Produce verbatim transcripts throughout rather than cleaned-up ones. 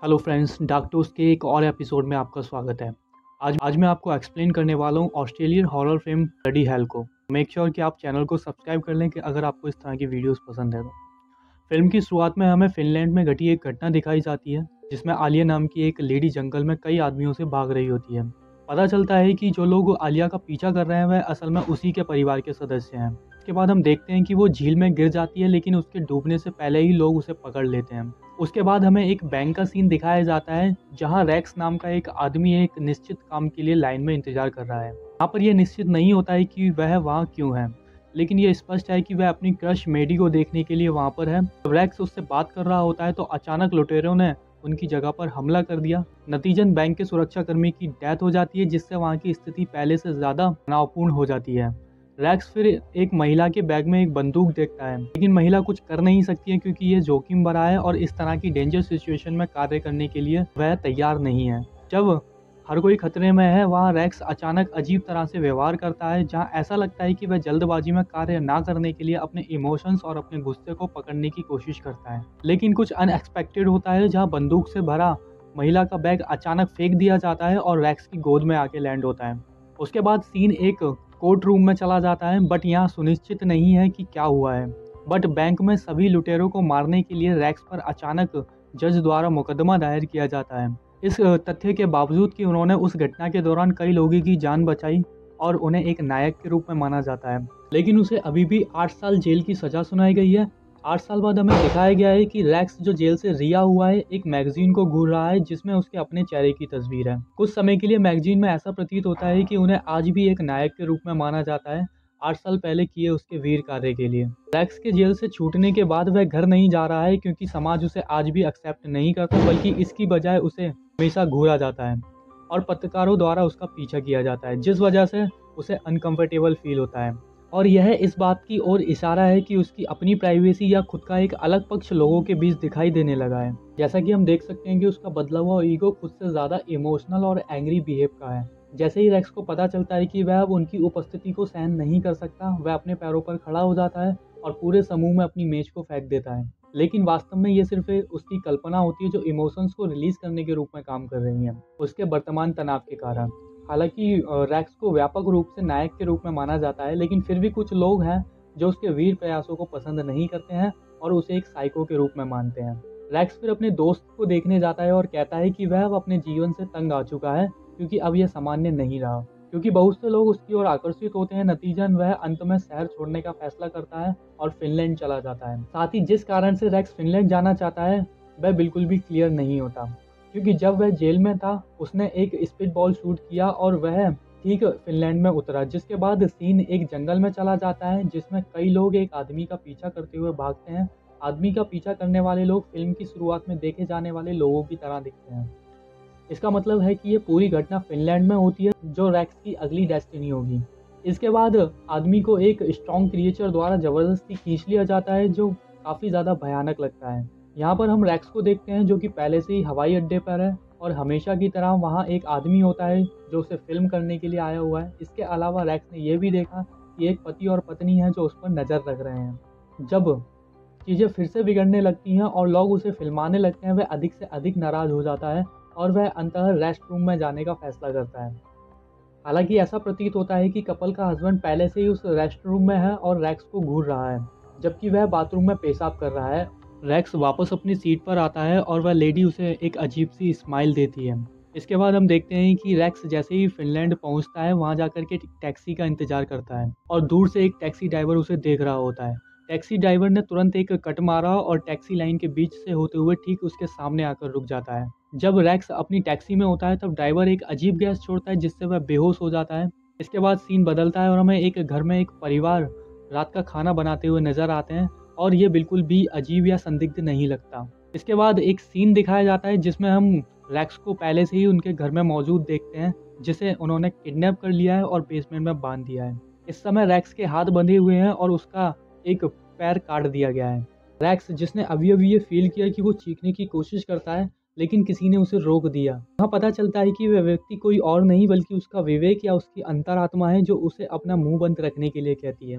Hello friends, dark toast के एक और एपिसोड में आपका स्वागत है। आज आज मैं आपको एक्सप्लेन करने वाला हूँ Australian horror film bloody hell को। मेक श्योर कि आप चैनल को सब्सक्राइब कर लें कि अगर आपको इस तरह की वीडियोस पसंद है तो। फिल्म की शुरुआत में हमें फिनलैंड में घटी एक घटना दिखाई जाती है जिसमें आलिया नाम की एक लेडी जंगल में कई आदमियों से भाग रही होती है। पता चलता है कि जो लोग आलिया का पीछा कर रहे हैं वह असल में उसी के परिवार के सदस्य हैं। उसके बाद हम देखते हैं कि वो झील में गिर जाती है, लेकिन उसके डूबने से पहले ही लोग उसे पकड़ लेते हैं। उसके बाद हमें एक बैंक का सीन दिखाया जाता है जहां रैक्स नाम का एक आदमी एक निश्चित काम के लिए लाइन में इंतजार कर रहा है। यहाँ पर यह निश्चित नहीं होता है कि वह वहाँ क्यों है, लेकिन यह स्पष्ट है कि वह अपनी क्रश मेडी को देखने के लिए वहाँ पर है। जब रैक्स उससे बात कर रहा होता है तो अचानक लुटेरों ने उनकी जगह पर हमला कर दिया। नतीजन बैंक के सुरक्षाकर्मी की डेथ हो जाती है, जिससे वहाँ की स्थिति पहले से ज्यादा तनावपूर्ण हो जाती है। रैक्स फिर एक महिला के बैग में एक बंदूक देखता है, लेकिन महिला कुछ कर नहीं सकती है क्योंकि ये जोखिम भरा है और इस तरह की डेंजर सिचुएशन में कार्य करने के लिए वह तैयार नहीं है। जब हर कोई खतरे में है, वहाँ रैक्स अचानक अजीब तरह से व्यवहार करता है, जहाँ ऐसा लगता है कि वह जल्दबाजी में कार्य ना करने के लिए अपने इमोशंस और अपने गुस्से को पकड़ने की कोशिश करता है। लेकिन कुछ अनएक्सपेक्टेड होता है, जहाँ बंदूक से भरा महिला का बैग अचानक फेंक दिया जाता है और रैक्स की गोद में आके लैंड होता है। उसके बाद सीन एक कोर्ट रूम में चला जाता है, बट यहाँ सुनिश्चित नहीं है कि क्या हुआ है। बट बैंक में सभी लुटेरों को मारने के लिए रैक्स पर अचानक जज द्वारा मुकदमा दायर किया जाता है। इस तथ्य के बावजूद कि उन्होंने उस घटना के दौरान कई लोगों की जान बचाई और उन्हें एक नायक के रूप में माना जाता है, लेकिन उसे अभी भी आठ साल जेल की सजा सुनाई गई है। आठ साल बाद हमें दिखाया गया है कि रैक्स जो जेल से रिहा हुआ है एक मैगजीन को घूर रहा है जिसमें उसके अपने चेहरे की तस्वीर है। कुछ समय के लिए मैगजीन में ऐसा प्रतीत होता है कि उन्हें आज भी एक नायक के रूप में माना जाता है, आठ साल पहले किए उसके वीर कार्य के लिए। रैक्स के जेल से छूटने के बाद वह घर नहीं जा रहा है क्योंकि समाज उसे आज भी एक्सेप्ट नहीं करता, बल्कि इसकी बजाय उसे हमेशा घूरा जाता है और पत्रकारों द्वारा उसका पीछा किया जाता है, जिस वजह से उसे अनकंफर्टेबल फील होता है। और यह इस बात की ओर इशारा है कि उसकी अपनी प्राइवेसी या खुद का एक अलग पक्ष लोगों के बीच दिखाई देने लगा है। जैसा कि हम देख सकते हैं कि उसका बदला हुआ ईगो खुद से ज्यादा इमोशनल और एंग्री बिहेव का है। जैसे ही रैक्स को पता चलता है कि वह अब उनकी उपस्थिति को सहन नहीं कर सकता, वह अपने पैरों पर खड़ा हो जाता है और पूरे समूह में अपनी मेज को फेंक देता है। लेकिन वास्तव में ये सिर्फ उसकी कल्पना होती है जो इमोशंस को रिलीज करने के रूप में काम कर रही है उसके वर्तमान तनाव के कारण। हालांकि रैक्स को व्यापक रूप से नायक के रूप में माना जाता है, लेकिन फिर भी कुछ लोग हैं जो उसके वीर प्रयासों को पसंद नहीं करते हैं और उसे एक साइको के रूप में मानते हैं। रैक्स फिर अपने दोस्त को देखने जाता है और कहता है कि वह अब अपने जीवन से तंग आ चुका है क्योंकि अब यह सामान्य नहीं रहा। क्योंकि बहुत से लोग उसकी ओर आकर्षित होते हैं, नतीजन वह अंत में शहर छोड़ने का फैसला करता है और फिनलैंड चला जाता है। साथ ही जिस कारण से रैक्स फिनलैंड जाना चाहता है वह बिल्कुल भी क्लियर नहीं होता, क्योंकि जब वह जेल में था उसने एक स्पीड बॉल शूट किया और वह ठीक फिनलैंड में उतरा, जिसके बाद सीन एक जंगल में चला जाता है जिसमें कई लोग एक आदमी का पीछा करते हुए भागते हैं। आदमी का पीछा करने वाले लोग फिल्म की शुरुआत में देखे जाने वाले लोगों की तरह दिखते हैं। इसका मतलब है कि ये पूरी घटना फिनलैंड में होती है, जो रैक्स की अगली डेस्टिनी होगी। इसके बाद आदमी को एक स्ट्रॉन्ग क्रिएचर द्वारा जबरदस्ती खींच लिया जाता है, जो काफ़ी ज़्यादा भयानक लगता है। यहाँ पर हम रैक्स को देखते हैं जो कि पहले से ही हवाई अड्डे पर है और हमेशा की तरह वहाँ एक आदमी होता है जो उसे फिल्म करने के लिए आया हुआ है। इसके अलावा रैक्स ने यह भी देखा कि एक पति और पत्नी है जो उस पर नज़र रख रहे हैं। जब चीज़ें फिर से बिगड़ने लगती हैं और लोग उसे फिल्माने लगते हैं, वह अधिक से अधिक नाराज़ हो जाता है और वह अंततः रेस्ट रूम में जाने का फैसला करता है। हालांकि ऐसा प्रतीत होता है कि कपल का हस्बैंड पहले से ही उस रेस्ट रूम में है और रैक्स को घूर रहा है, जबकि वह बाथरूम में पेशाब कर रहा है। रैक्स वापस अपनी सीट पर आता है और वह लेडी उसे एक अजीब सी स्माइल देती है। इसके बाद हम देखते हैं कि रैक्स जैसे ही फिनलैंड पहुंचता है, वहां जाकर के टैक्सी का इंतजार करता है और दूर से एक टैक्सी ड्राइवर उसे देख रहा होता है। टैक्सी ड्राइवर ने तुरंत एक कट मारा और टैक्सी लाइन के बीच से होते हुए ठीक उसके सामने आकर रुक जाता है। जब रैक्स अपनी टैक्सी में होता है तब ड्राइवर एक अजीब गैस छोड़ता है जिससे वह बेहोश हो जाता है। इसके बाद सीन बदलता है और हमें एक घर में एक परिवार रात का खाना बनाते हुए नजर आते हैं और ये बिल्कुल भी अजीब या संदिग्ध नहीं लगता। इसके बाद एक सीन दिखाया जाता है जिसमें हम रैक्स को पहले से ही उनके घर में मौजूद देखते हैं, जिसे उन्होंने किडनैप कर लिया है और बेसमेंट में बांध दिया है। इस समय रैक्स के हाथ बंधे हुए हैं और उसका एक पैर काट दिया गया है। रैक्स, जिसने अभी अभी ये फील किया कि वो चीखने की कोशिश करता है, लेकिन किसी ने उसे रोक दिया। वहाँ पता चलता है कि वह व्यक्ति कोई और नहीं बल्कि उसका विवेक या उसकी अंतरात्मा है जो उसे अपना मुंह बंद रखने के लिए कहती है।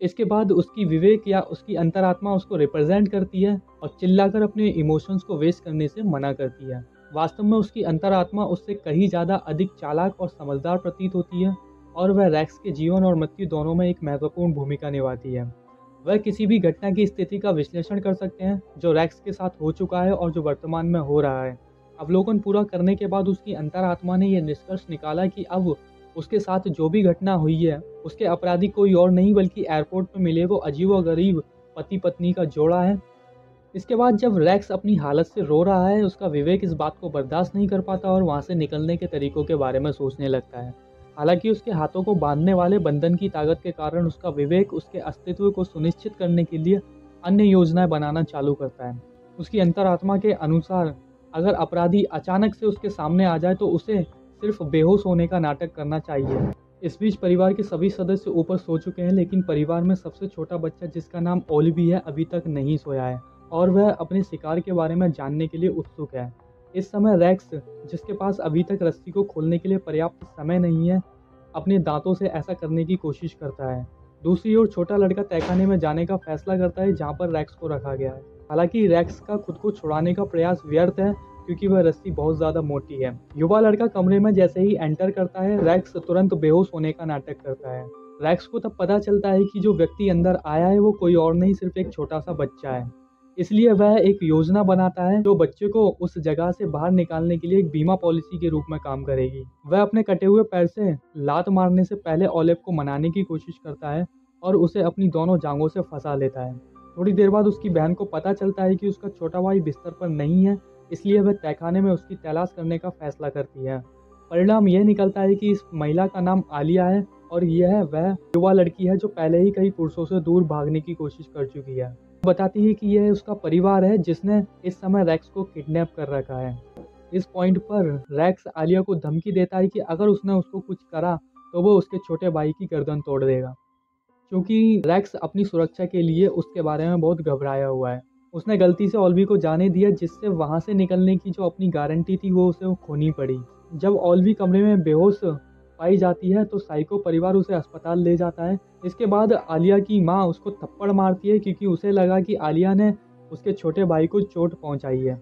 इसके बाद उसकी विवेक या उसकी अंतरात्मा उसको रिप्रेजेंट करती है और चिल्लाकर अपने इमोशंस को वेस्ट करने से मना करती है। वास्तव में उसकी अंतरात्मा उससे कहीं ज़्यादा अधिक चालाक और समझदार प्रतीत होती है और वह रैक्स के जीवन और मृत्यु दोनों में एक महत्वपूर्ण भूमिका निभाती है। वह किसी भी घटना की स्थिति का विश्लेषण कर सकते हैं जो रैक्स के साथ हो चुका है और जो वर्तमान में हो रहा है। अवलोकन पूरा करने के बाद उसकी अंतरात्मा ने यह निष्कर्ष निकाला कि अब उसके साथ जो भी घटना हुई है उसके अपराधी कोई और नहीं बल्कि एयरपोर्ट में मिले वो अजीबोगरीब पति पत्नी का जोड़ा है। इसके बाद जब रैक्स अपनी हालत से रो रहा है, उसका विवेक इस बात को बर्दाश्त नहीं कर पाता और वहाँ से निकलने के तरीकों के बारे में सोचने लगता है। हालांकि उसके हाथों को बांधने वाले बंधन की ताकत के कारण उसका विवेक उसके अस्तित्व को सुनिश्चित करने के लिए अन्य योजनाएं बनाना चालू करता है। उसकी अंतरात्मा के अनुसार अगर अपराधी अचानक से उसके सामने आ जाए तो उसे सिर्फ बेहोश होने का नाटक करना चाहिए। इस बीच परिवार के सभी सदस्य ऊपर सो चुके हैं, लेकिन परिवार में सबसे छोटा बच्चा जिसका नाम ओलिवी है अभी तक नहीं सोया है और वह अपने शिकार के बारे में जानने के लिए उत्सुक है। इस समय रैक्स, जिसके पास अभी तक रस्सी को खोलने के लिए पर्याप्त समय नहीं है, अपने दांतों से ऐसा करने की कोशिश करता है। दूसरी ओर छोटा लड़का तहखाने में जाने का फैसला करता है जहां पर रैक्स को रखा गया है। हालांकि रैक्स का खुद को छुड़ाने का प्रयास व्यर्थ है क्योंकि वह रस्सी बहुत ज्यादा मोटी है। युवा लड़का कमरे में जैसे ही एंटर करता है, रैक्स तुरंत बेहोश होने का नाटक करता है। रैक्स को तब पता चलता है कि जो व्यक्ति अंदर आया है वो कोई और नहीं, सिर्फ एक छोटा सा बच्चा है। इसलिए वह एक योजना बनाता है जो बच्चे को उस जगह से बाहर निकालने के लिए एक बीमा पॉलिसी के रूप में काम करेगी। वह अपने कटे हुए पैर से लात मारने से पहले ओलिव को मनाने की कोशिश करता है और उसे अपनी दोनों जांघों से फंसा लेता है। थोड़ी देर बाद उसकी बहन को पता चलता है कि उसका छोटा भाई बिस्तर पर नहीं है, इसलिए वह तहखाने में उसकी तलाश करने का फैसला करती है। परिणाम यह निकलता है कि इस महिला का नाम आलिया है और यह वह युवा लड़की है जो पहले ही कई पुरुषों से दूर भागने की कोशिश कर चुकी है। बताती है कि यह उसका परिवार है जिसने इस समय रैक्स को किडनैप कर रखा है। इस पॉइंट पर रैक्स आलिया को धमकी देता है कि अगर उसने उसको कुछ करा तो वो उसके छोटे भाई की गर्दन तोड़ देगा। क्योंकि रैक्स अपनी सुरक्षा के लिए उसके बारे में बहुत घबराया हुआ है। उसने गलती से ओल्वी को जाने दिया, जिससे वहां से निकलने की जो अपनी गारंटी थी वो उसे खोनी पड़ी। जब ओल्वी कमरे में बेहोश पाई जाती है तो साइको परिवार उसे अस्पताल ले जाता है। इसके बाद आलिया की माँ उसको थप्पड़ मारती है क्योंकि उसे लगा कि आलिया ने उसके छोटे भाई को चोट पहुंचाई है।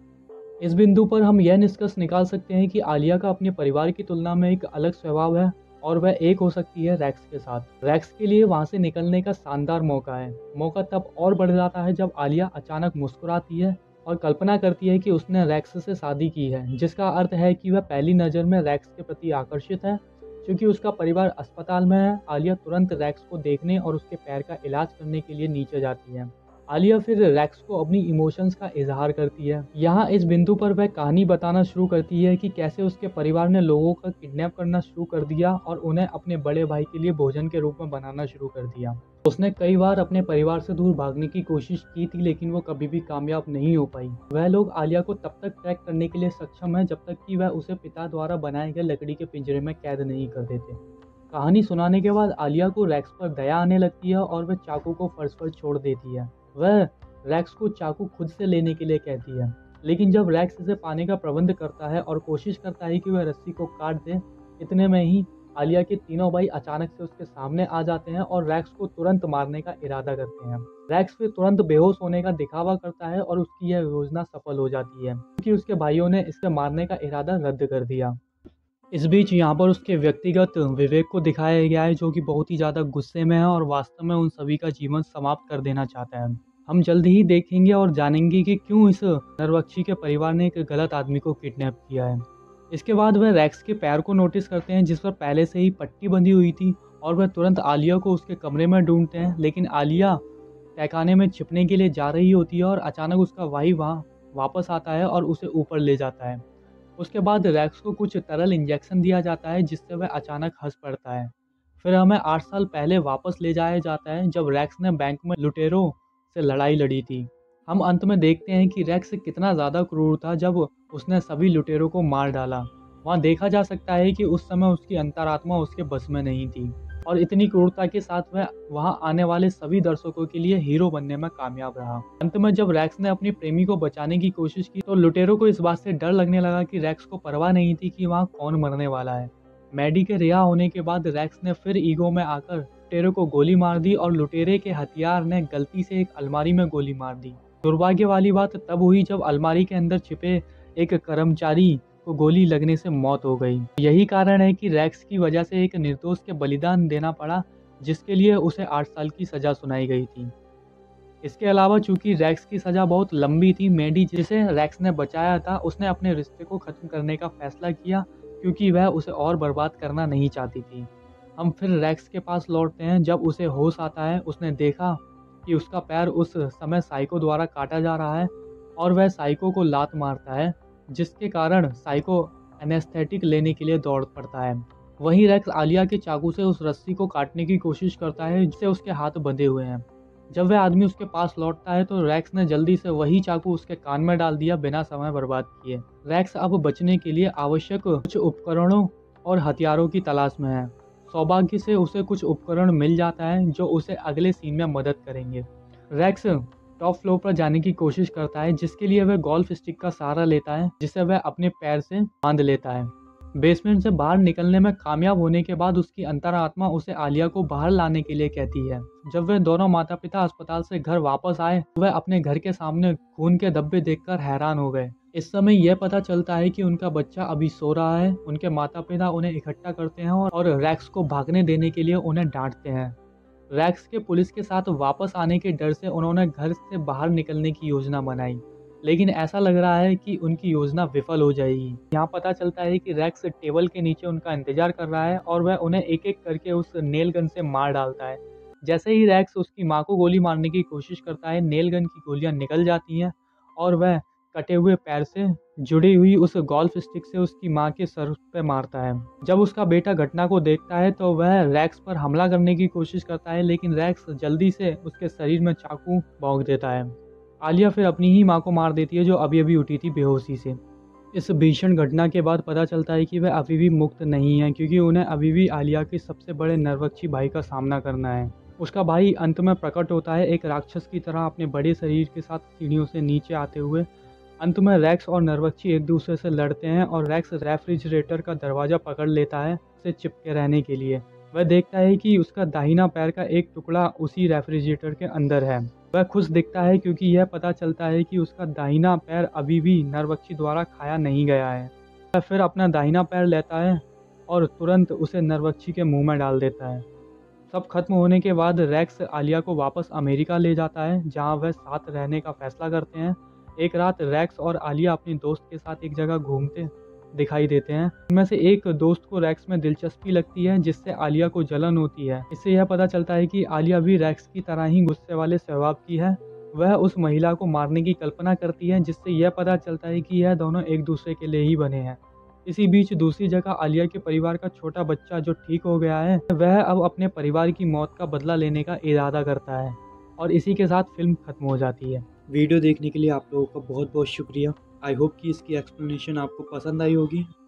इस बिंदु पर हम यह निष्कर्ष निकाल सकते हैं कि आलिया का अपने परिवार की तुलना में एक अलग स्वभाव है और वह एक हो सकती है रैक्स के साथ। रैक्स के लिए वहां से निकलने का शानदार मौका है। मौका तब और बढ़ जाता है जब आलिया अचानक मुस्कुराती है और कल्पना करती है कि उसने रैक्स से शादी की है, जिसका अर्थ है कि वह पहली नज़र में रैक्स के प्रति आकर्षित है। क्योंकि उसका परिवार अस्पताल में है, आलिया तुरंत रैक्स को देखने और उसके पैर का इलाज करने के लिए नीचे जाती है। आलिया फिर रैक्स को अपनी इमोशंस का इजहार करती है। यहाँ इस बिंदु पर वह कहानी बताना शुरू करती है कि कैसे उसके परिवार ने लोगों का किडनैप करना शुरू कर दिया और उन्हें अपने बड़े भाई के लिए भोजन के रूप में बनाना शुरू कर दिया। उसने कई बार अपने परिवार से दूर भागने की कोशिश की थी, लेकिन वो कभी भी कामयाब नहीं हो पाई। वह लोग आलिया को तब तक ट्रैक करने के लिए सक्षम है जब तक कि वह उसे पिता द्वारा बनाए गए लकड़ी के पिंजरे में कैद नहीं कर देते। कहानी सुनाने के बाद आलिया को रैक्स पर दया आने लगती है और वह चाकू को फर्श पर छोड़ देती है। वह रैक्स को चाकू खुद से लेने के लिए कहती है, लेकिन जब रैक्स इसे पाने का प्रबंध करता है और कोशिश करता है कि वह रस्सी को काट दे, इतने में ही आलिया के तीनों भाई अचानक से उसके सामने आ जाते हैं और रैक्स को तुरंत मारने का इरादा करते हैं। रैक्स फिर तुरंत बेहोश होने का दिखावा करता है और उसकी यह योजना सफल हो जाती है क्योंकि उसके भाइयों ने इसे मारने का इरादा रद्द कर दिया। इस बीच यहाँ पर उसके व्यक्तिगत विवेक को दिखाया गया है जो कि बहुत ही ज़्यादा गुस्से में है और वास्तव में उन सभी का जीवन समाप्त कर देना चाहता है। हम जल्द ही देखेंगे और जानेंगे कि क्यों इस नरवक्षी के परिवार ने एक गलत आदमी को किडनैप किया है। इसके बाद वह रैक्स के पैर को नोटिस करते हैं जिस पर पहले से ही पट्टी बंधी हुई थी और वह तुरंत आलिया को उसके कमरे में ढूंढते हैं, लेकिन आलिया तहखाने में छिपने के लिए जा रही होती है और अचानक उसका भाई वहाँ वापस आता है और उसे ऊपर ले जाता है। उसके बाद रैक्स को कुछ तरल इंजेक्शन दिया जाता है जिससे वह अचानक हंस पड़ता है। फिर हमें आठ साल पहले वापस ले जाया जाता है जब रैक्स ने बैंक में लुटेरों से लड़ाई लड़ी थी। हम अंत में देखते हैं कि रैक्स कितना ज़्यादा क्रूर था जब उसने सभी लुटेरों को मार डाला। वहाँ देखा जा सकता है कि उस समय उसकी अंतरात्मा उसके बस में नहीं थी और इतनी क्रूरता के साथ वह वहाँ आने वाले सभी दर्शकों के लिए हीरो बनने में कामयाब रहा। अंत में जब रैक्स ने अपनी प्रेमी को बचाने की कोशिश की तो लुटेरों को इस बात से डर लगने लगा कि रैक्स को परवाह नहीं थी कि वहाँ कौन मरने वाला है। मैडी के रिहा होने के बाद रैक्स ने फिर ईगो में आकर लुटेरे को गोली मार दी और लुटेरे के हथियार ने गलती से एक अलमारी में गोली मार दी। दुर्भाग्य वाली बात तब हुई जब अलमारी के अंदर छिपे एक कर्मचारी को गोली लगने से मौत हो गई। यही कारण है कि रैक्स की वजह से एक निर्दोष के बलिदान देना पड़ा, जिसके लिए उसे आठ साल की सजा सुनाई गई थी। इसके अलावा चूंकि रैक्स की सजा बहुत लंबी थी, मैडी जिसे रैक्स ने बचाया था उसने अपने रिश्ते को खत्म करने का फैसला किया, क्योंकि वह उसे और बर्बाद करना नहीं चाहती थी। हम फिर रैक्स के पास लौटते हैं। जब उसे होश आता है, उसने देखा कि उसका पैर उस समय साइको द्वारा काटा जा रहा है और वह साइको को लात मारता है, जिसके कारण साइको एनेस्थेटिक लेने के लिए दौड़ पड़ता है। वहीं रैक्स आलिया के चाकू से उस रस्सी को काटने की कोशिश करता है जिससे उसके हाथ बंधे हुए हैं। जब वह आदमी उसके पास लौटता है तो रैक्स ने जल्दी से वही चाकू उसके कान में डाल दिया, बिना समय बर्बाद किए। रैक्स अब बचने के लिए आवश्यक कुछ उपकरणों और हथियारों की तलाश में है। सौभाग्य से उसे कुछ उपकरण मिल जाता है जो उसे अगले सीन में मदद करेंगे। रैक्स टॉप फ्लोर पर जाने की कोशिश करता है, जिसके लिए वह गोल्फ स्टिक का सहारा लेता है, जिसे वह अपने पैर से बांध लेता है। बेसमेंट से बाहर निकलने में कामयाब होने के बाद उसकी अंतरात्मा उसे आलिया को बाहर लाने के लिए कहती है। जब वे दोनों माता पिता अस्पताल से घर वापस आए तो वह अपने घर के सामने खून के धब्बे देखकर हैरान हो गए। इस समय यह पता चलता है कि उनका बच्चा अभी सो रहा है। उनके माता पिता उन्हें इकट्ठा करते हैं और रैक्स को भागने देने के लिए उन्हें डांटते हैं। रैक्स के पुलिस के साथ वापस आने के डर से उन्होंने घर से बाहर निकलने की योजना बनाई, लेकिन ऐसा लग रहा है कि उनकी योजना विफल हो जाएगी। यहाँ पता चलता है कि रैक्स टेबल के नीचे उनका इंतजार कर रहा है और वह उन्हें एक एक करके उस नेल गन से मार डालता है। जैसे ही रैक्स उसकी माँ को गोली मारने की कोशिश करता है, नेल गन की गोलियां निकल जाती हैं और वह कटे हुए पैर से जुड़ी हुई उस गोल्फ स्टिक से उसकी माँ के सर पे मारता है। जब उसका बेटा घटना को देखता है तो वह रैक्स पर हमला करने की कोशिश करता है, लेकिन रैक्स जल्दी से उसके शरीर में चाकू भोंक देता है। आलिया फिर अपनी ही माँ को मार देती है, जो अभी अभी उठी थी बेहोशी से। इस भीषण घटना के बाद पता चलता है कि वह अभी भी मुक्त नहीं है, क्योंकि उन्हें अभी भी आलिया के सबसे बड़े नरभक्षी भाई का सामना करना है। उसका भाई अंत में प्रकट होता है, एक राक्षस की तरह अपने बड़े शरीर के साथ सीढ़ियों से नीचे आते हुए। अंत में रैक्स और नरभक्षी एक दूसरे से लड़ते हैं और रैक्स रेफ्रिजरेटर का दरवाजा पकड़ लेता है उसे चिपके रहने के लिए। वह देखता है कि उसका दाहिना पैर का एक टुकड़ा उसी रेफ्रिजरेटर के अंदर है। वह खुश दिखता है क्योंकि यह पता चलता है कि उसका दाहिना पैर अभी भी नरभक्षी द्वारा खाया नहीं गया है। वह फिर अपना दाहिना पैर लेता है और तुरंत उसे नरभक्षी के मुंह में डाल देता है। सब खत्म होने के बाद रैक्स आलिया को वापस अमेरिका ले जाता है, जहां वह साथ रहने का फैसला करते हैं। एक रात रैक्स और आलिया अपनी दोस्त के साथ एक जगह घूमते दिखाई देते हैं। उनमें से एक दोस्त को रैक्स में दिलचस्पी लगती है, जिससे आलिया को जलन होती है। इससे यह पता चलता है कि आलिया भी रैक्स की तरह ही गुस्से वाले स्वभाव की है। वह उस महिला को मारने की कल्पना करती है, जिससे यह पता चलता है कि यह दोनों एक दूसरे के लिए ही बने हैं। इसी बीच दूसरी जगह आलिया के परिवार का छोटा बच्चा जो ठीक हो गया है, वह अब अपने परिवार की मौत का बदला लेने का इरादा करता है और इसी के साथ फिल्म खत्म हो जाती है। वीडियो देखने के लिए आप लोगों का बहुत बहुत शुक्रिया। आई होप कि इसकी एक्सप्लेनेशन आपको पसंद आई होगी।